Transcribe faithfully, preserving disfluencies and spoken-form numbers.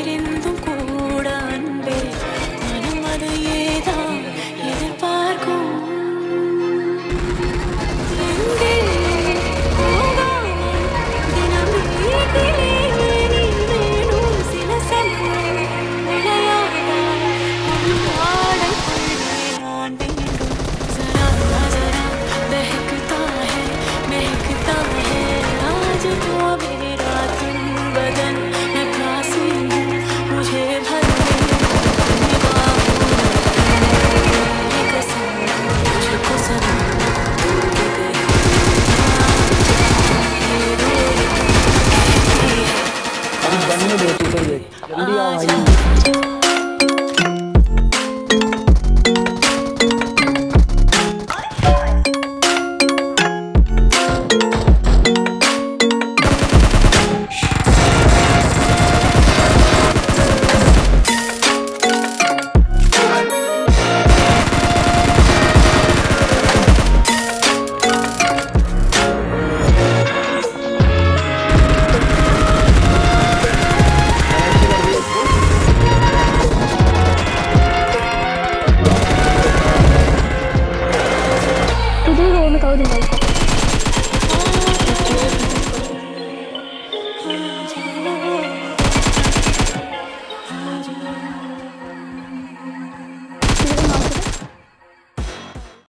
தெரிந்தும் கூட அன்பே மனம் அது ஏதான் எதிர்பார்க்கும் எங்கே போகாமல் தினம் வீட்டிலே நீ வேணும் சில சமயம் விளையாடால் உன் பாடல்களை நான் வேண்டும் जरा जरा बहकता है महकता है आज तो मेरा तुम बदन मैं प्यासी हूँ मुझे भर दे निगाहों कसम मुझको सनम तुम के गए ये रोई कहती है अभी बनने दो तू जल्दी आओ भाई